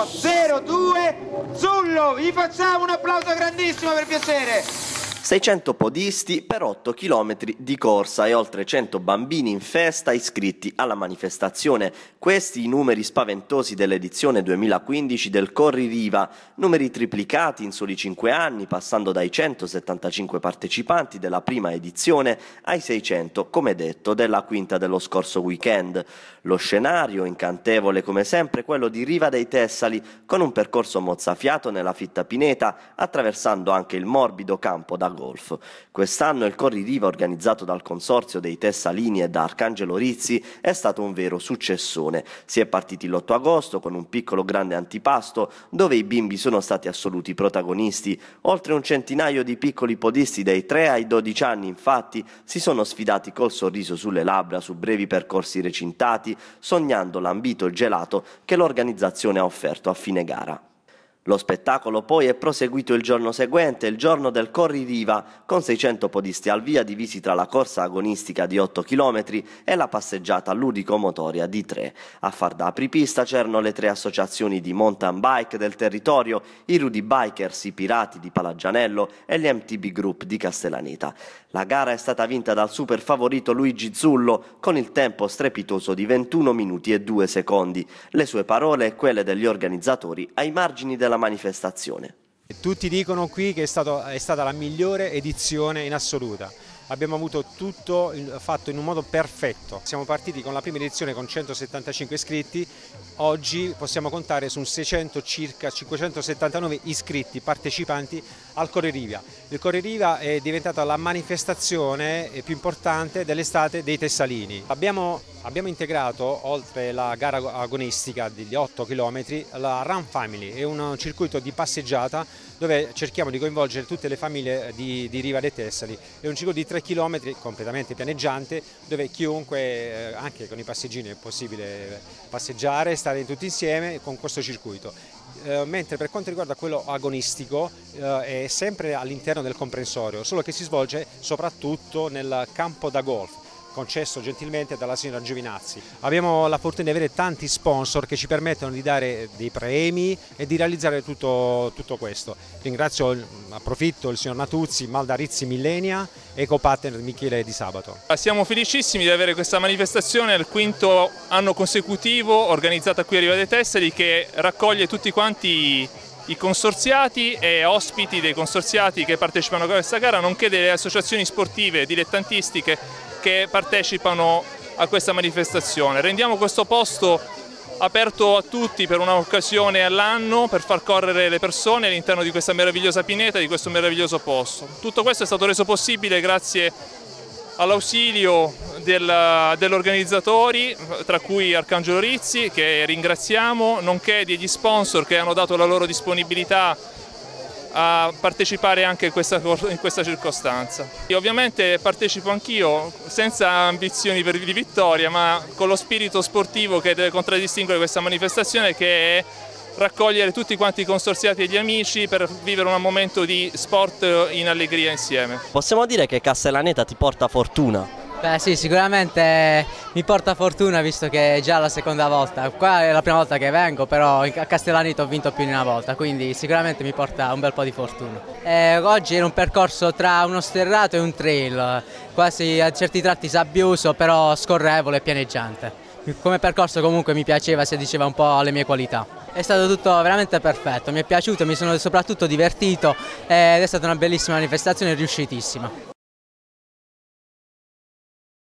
0102 Zullo. Vi facciamo un applauso grandissimo per piacere. 600 podisti per 8 km di corsa e oltre 100 bambini in festa iscritti alla manifestazione. Questi i numeri spaventosi dell'edizione 2015 del Corri Riva, numeri triplicati in soli 5 anni, passando dai 175 partecipanti della prima edizione ai 600, come detto, della quinta dello scorso weekend. Lo scenario, incantevole come sempre, quello di Riva dei Tessali, con un percorso mozzafiato nella fitta pineta, attraversando anche il morbido campo da golf. Quest'anno il Corri Riva, organizzato dal consorzio dei Tessalini e da Arcangelo Rizzi, è stato un vero successone. Si è partiti l'8 agosto con un piccolo grande antipasto dove i bimbi sono stati assoluti protagonisti. Oltre un centinaio di piccoli podisti dai 3 ai 12 anni, infatti, si sono sfidati col sorriso sulle labbra su brevi percorsi recintati, sognando l'ambito gelato che l'organizzazione ha offerto a fine gara. Lo spettacolo poi è proseguito il giorno seguente, il giorno del Corri Riva, con 600 podisti al via divisi tra la corsa agonistica di 8 km e la passeggiata ludico-motoria di 3. A far da apripista c'erano le 3 associazioni di mountain bike del territorio, i Rudy Bikers, i Pirati di Palagianello e gli MTB Group di Castellaneta. La gara è stata vinta dal super favorito Luigi Zullo con il tempo strepitoso di 21 minuti e 2 secondi. Le sue parole e quelle degli organizzatori ai margini della manifestazione. Tutti dicono qui che è stata la migliore edizione in assoluta. Abbiamo avuto tutto fatto in un modo perfetto. Siamo partiti con la prima edizione con 175 iscritti, oggi possiamo contare su circa 579 iscritti partecipanti al Corri Riva. Il Corri Riva è diventata la manifestazione più importante dell'estate dei Tessalini. Abbiamo integrato, oltre la gara agonistica degli 8 km, la Run Family, è un circuito di passeggiata dove cerchiamo di coinvolgere tutte le famiglie di Riva dei Tessali. È un circuito di 3 km completamente pianeggiante dove chiunque, anche con i passeggini, è possibile passeggiare, stare tutti insieme con questo circuito. Mentre per quanto riguarda quello agonistico è sempre all'interno del comprensorio, solo che si svolge soprattutto nel campo da golf, concesso gentilmente dalla signora Giovinazzi. Abbiamo la fortuna di avere tanti sponsor che ci permettono di dare dei premi e di realizzare tutto questo. Approfitto il signor Natuzzi, Malda Rizzi Millenia e co-partner Michele Di Sabato. Siamo felicissimi di avere questa manifestazione al quinto anno consecutivo organizzata qui a Riva dei Tessali, che raccoglie tutti quanti i consorziati e ospiti dei consorziati che partecipano a questa gara, nonché delle associazioni sportive dilettantistiche che partecipano a questa manifestazione. Rendiamo questo posto aperto a tutti per un'occasione all'anno per far correre le persone all'interno di questa meravigliosa pineta, di questo meraviglioso posto. Tutto questo è stato reso possibile grazie all'ausilio degli organizzatori, tra cui Arcangelo Rizzi, che ringraziamo, nonché degli sponsor che hanno dato la loro disponibilità a partecipare anche in questa circostanza. Io ovviamente partecipo anch'io senza ambizioni di vittoria, ma con lo spirito sportivo che deve contraddistinguere questa manifestazione, che è raccogliere tutti quanti i consorziati e gli amici per vivere un momento di sport in allegria insieme. Possiamo dire che Castellaneta ti porta fortuna? Beh sì, sicuramente mi porta fortuna, visto che è già la seconda volta. Qua è la prima volta che vengo, però a Castellaneta ho vinto più di una volta, quindi sicuramente mi porta un bel po' di fortuna. Oggi era un percorso tra uno sterrato e un trail, quasi a certi tratti sabbioso, però scorrevole e pianeggiante. Come percorso comunque mi piaceva, si diceva un po' alle mie qualità. È stato tutto veramente perfetto, mi è piaciuto, mi sono soprattutto divertito ed è stata una bellissima manifestazione, riuscitissima.